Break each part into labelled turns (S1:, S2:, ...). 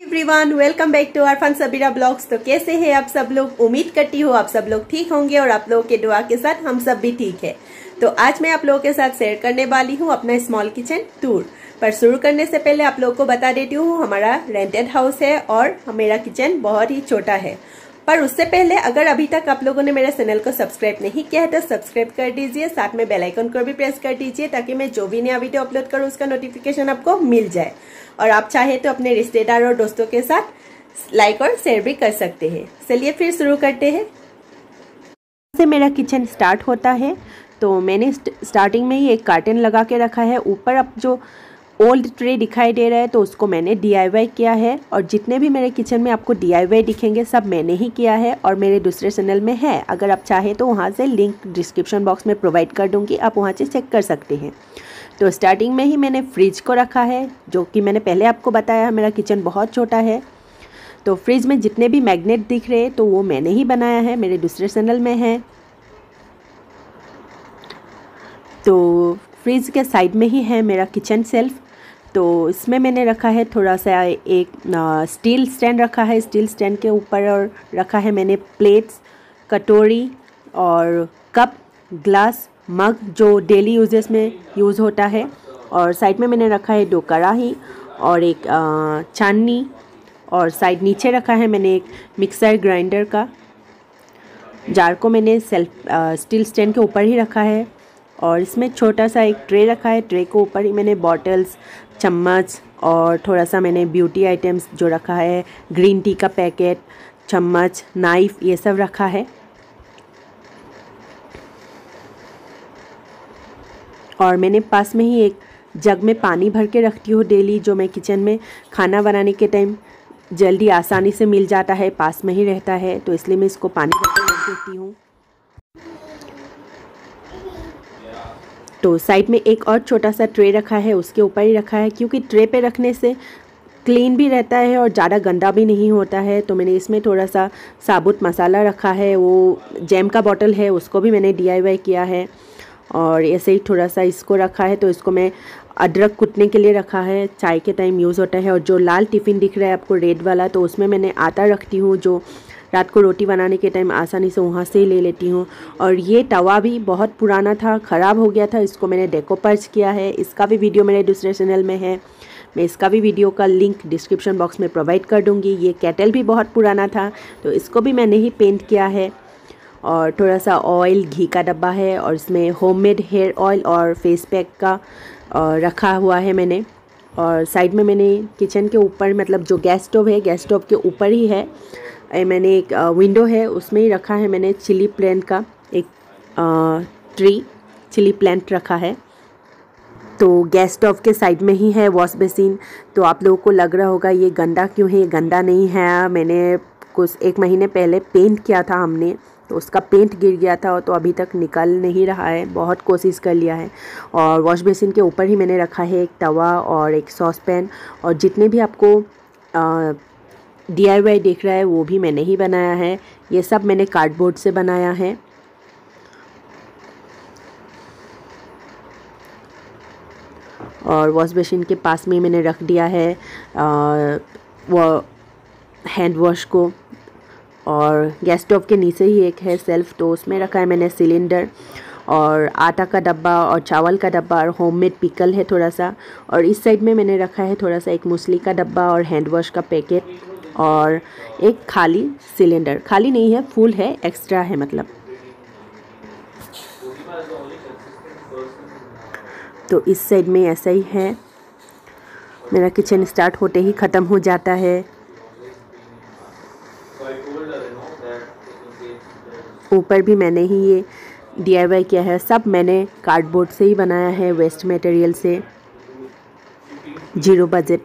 S1: Everyone, welcome back to our fun Sabira blogs. तो कैसे हैं आप सब लोग? उम्मीद करती हूँ आप सब लोग ठीक होंगे और आप लोगों के दुआ के साथ हम सब भी ठीक है। तो आज मैं आप लोगों के साथ शेयर करने वाली हूँ अपना स्मॉल किचन टूर। पर शुरू करने से पहले आप लोगों को बता देती हूँ हमारा रेंटेड हाउस है और मेरा किचन बहुत ही छोटा है। पर उससे पहले अगर अभी तक आप लोगों ने मेरे चैनल को सब्सक्राइब नहीं किया है तो सब्सक्राइब कर दीजिए, साथ में बेल आइकन को भी प्रेस कर दीजिए ताकि मैं जो भी नया वीडियो अपलोड करूँ उसका नोटिफिकेशन आपको मिल जाए। और आप चाहे तो अपने रिश्तेदार और दोस्तों के साथ लाइक और शेयर भी कर सकते हैं। चलिए फिर शुरू करते हैं। से मेरा किचन स्टार्ट होता है तो मैंने स्टार्टिंग में ही एक कार्टन लगा के रखा है। ऊपर अब जो ओल्ड ट्रे दिखाई दे रहा है तो उसको मैंने DIY किया है। और जितने भी मेरे किचन में आपको DIY दिखेंगे सब मैंने ही किया है और मेरे दूसरे चैनल में है। अगर आप चाहें तो वहाँ से लिंक डिस्क्रिप्शन बॉक्स में प्रोवाइड कर दूँगी, आप वहाँ से चेक कर सकते हैं। तो स्टार्टिंग में ही मैंने फ्रिज को रखा है, जो कि मैंने पहले आपको बताया मेरा किचन बहुत छोटा है। तो फ्रिज में जितने भी मैग्नेट दिख रहे हैं तो वो मैंने ही बनाया है, मेरे दूसरे चैनल में है। तो फ्रिज के साइड में ही है मेरा किचन सेल्फ। तो इसमें मैंने रखा है थोड़ा सा एक स्टील स्टैंड रखा है। स्टील स्टैंड के ऊपर और रखा है मैंने प्लेट्स, कटोरी और कप, ग्लास, मग जो डेली यूजेस में यूज़ होता है। और साइड में मैंने रखा है 2 कढ़ाई और एक छाननी। और साइड नीचे रखा है मैंने एक मिक्सर ग्राइंडर का जार को मैंने स्टील स्टैंड के ऊपर ही रखा है। और इसमें छोटा सा एक ट्रे रखा है। ट्रे के ऊपर ही मैंने बॉटल्स, चम्मच और थोड़ा सा मैंने ब्यूटी आइटम्स जो रखा है, ग्रीन टी का पैकेट, चम्मच, नाइफ़, ये सब रखा है। और मैंने पास में ही एक जग में पानी भर के रखती हूँ डेली, जो मैं किचन में खाना बनाने के टाइम जल्दी आसानी से मिल जाता है, पास में ही रहता है, तो इसलिए मैं इसको पानी भर के रख देती हूँ। तो साइड में एक और छोटा सा ट्रे रखा है, उसके ऊपर ही रखा है क्योंकि ट्रे पे रखने से क्लीन भी रहता है और ज़्यादा गंदा भी नहीं होता है। तो मैंने इसमें थोड़ा सा साबुत मसाला रखा है, वो जैम का बॉटल है, उसको भी मैंने DIY किया है। और ऐसे ही थोड़ा सा इसको रखा है, तो इसको मैं अदरक कूटने के लिए रखा है, चाय के टाइम यूज़ होता है। और जो लाल टिफ़िन दिख रहा है आपको रेड वाला, तो उसमें मैंने आटा रखती हूँ, जो रात को रोटी बनाने के टाइम आसानी से वहाँ से ही ले लेती हूँ। और ये तवा भी बहुत पुराना था, ख़राब हो गया था, इसको मैंने डेकोपर्च किया है। इसका भी वीडियो मेरे दूसरे चैनल में है, मैं इसका भी वीडियो का लिंक डिस्क्रिप्शन बॉक्स में प्रोवाइड कर दूँगी। ये केटल भी बहुत पुराना था तो इसको भी मैंने ही पेंट किया है। और थोड़ा सा ऑयल, घी का डब्बा है और इसमें होममेड हेयर ऑयल और फेस पैक का रखा हुआ है मैंने। और साइड में मैंने किचन के ऊपर, मतलब जो गैस स्टोव है, गैस स्टोव के ऊपर ही है, मैंने एक विंडो है उसमें ही रखा है मैंने चिली प्लांट का एक ट्री, चिली प्लांट रखा है। तो गैस स्टोव के साइड में ही है वॉश बेसिन। तो आप लोगों को लग रहा होगा ये गंदा क्यों है, ये गंदा नहीं है, मैंने कुछ 1 महीने पहले पेंट किया था हमने, तो उसका पेंट गिर गया था तो अभी तक निकल नहीं रहा है, बहुत कोशिश कर लिया है। और वॉश बेसिन के ऊपर ही मैंने रखा है एक तवा और एक सॉस पैन। और जितने भी आपको DIY दिख रहा है वो भी मैंने ही बनाया है। ये सब मैंने कार्डबोर्ड से बनाया है। और वॉश बेसिन के पास में मैंने रख दिया है वो हैंड वॉश को। और गैस स्टोव के नीचे ही एक है सेल्फ, तो उसमें रखा है मैंने सिलेंडर और आटा का डब्बा और चावल का डब्बा और होममेड पिकल है थोड़ा सा। और इस साइड में मैंने रखा है थोड़ा सा एक मूसली का डब्बा और हैंड वॉश का पैकेट और एक खाली सिलेंडर, खाली नहीं है, फुल है, एक्स्ट्रा है मतलब। तो इस साइड में ऐसा ही है, मेरा किचन स्टार्ट होते ही ख़त्म हो जाता है। ऊपर भी मैंने ही ये DIY किया है, सब मैंने कार्डबोर्ड से ही बनाया है, वेस्ट मटेरियल से, 0 बजट।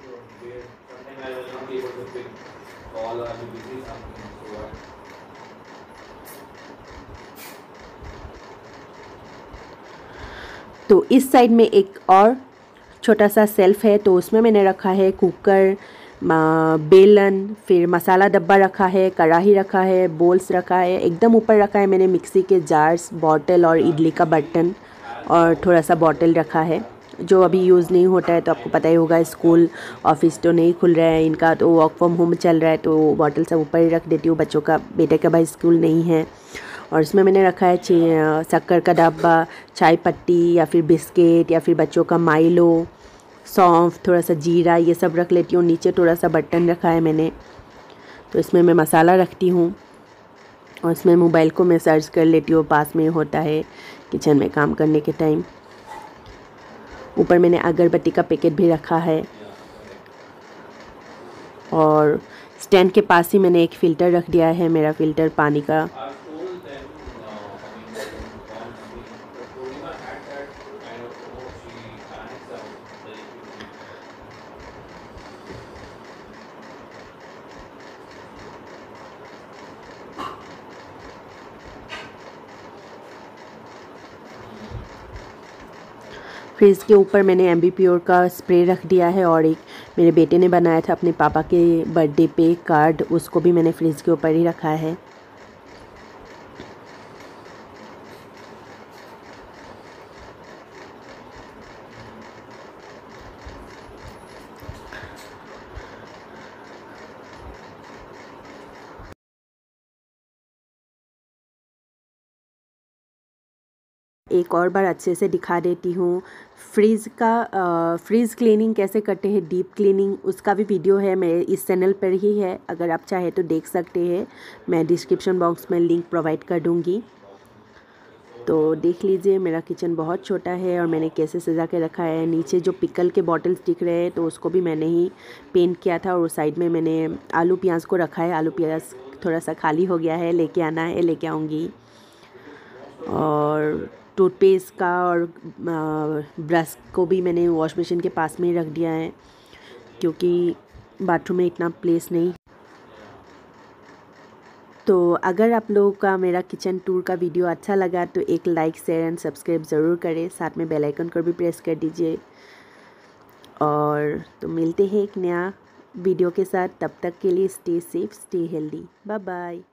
S1: तो इस साइड में एक और छोटा सा सेल्फ है, तो उसमें मैंने रखा है कुकर, बेलन, फिर मसाला डब्बा रखा है, कढ़ाई रखा है, बोल्स रखा है। एकदम ऊपर रखा है मैंने मिक्सी के जार्स, बॉटल और इडली का बर्तन और थोड़ा सा बॉटल रखा है। जो अभी यूज़ नहीं होता है। तो आपको पता ही होगा स्कूल ऑफिस तो नहीं खुल रहा है इनका, तो वर्क फ्रॉम होम चल रहा है, तो बॉटल सब ऊपर ही रख देती हूँ। बच्चों का, बेटे का भाई स्कूल नहीं है। और इसमें मैंने रखा है शक्कर का डब्बा, चाय पत्ती या फिर बिस्किट या फिर बच्चों का माइलो, सौंफ, थोड़ा सा जीरा, ये सब रख लेती हूँ। नीचे थोड़ा सा बर्तन रखा है मैंने, तो इसमें मैं मसाला रखती हूँ। और इसमें मोबाइल को मैं सर्च कर लेती हूँ, पास में होता है किचन में काम करने के टाइम। ऊपर मैंने अगरबत्ती का पैकेट भी रखा है। और स्टैंड के पास ही मैंने एक फ़िल्टर रख दिया है, मेरा फ़िल्टर पानी का। फ्रिज के ऊपर मैंने एम्बीप्योर का स्प्रे रख दिया है। और एक मेरे बेटे ने बनाया था अपने पापा के बर्थडे पे कार्ड, उसको भी मैंने फ्रिज के ऊपर ही रखा है। एक और बार अच्छे से दिखा देती हूँ। फ्रीज़ क्लीनिंग कैसे करते हैं, डीप क्लीनिंग, उसका भी वीडियो है मेरे इस चैनल पर ही है। अगर आप चाहे तो देख सकते हैं, मैं डिस्क्रिप्शन बॉक्स में लिंक प्रोवाइड कर दूँगी, तो देख लीजिए। मेरा किचन बहुत छोटा है और मैंने कैसे सजा के रखा है। नीचे जो पिकल के बॉटल्स दिख रहे हैं, तो उसको भी मैंने ही पेंट किया था। और उस साइड में मैंने आलू प्याज को रखा है। आलू प्याज थोड़ा सा खाली हो गया है, लेके आना है, लेके आऊँगी। और टूथपेस्ट का और ब्रश को भी मैंने वॉश मशीन के पास में ही रख दिया है, क्योंकि बाथरूम में इतना प्लेस नहीं। तो अगर आप लोगों का मेरा किचन टूर का वीडियो अच्छा लगा तो एक लाइक, शेयर एंड सब्सक्राइब ज़रूर करें। साथ में बेल आइकन को भी प्रेस कर दीजिए। और तो मिलते हैं एक नया वीडियो के साथ, तब तक के लिए stay safe, stay healthy, bye bye.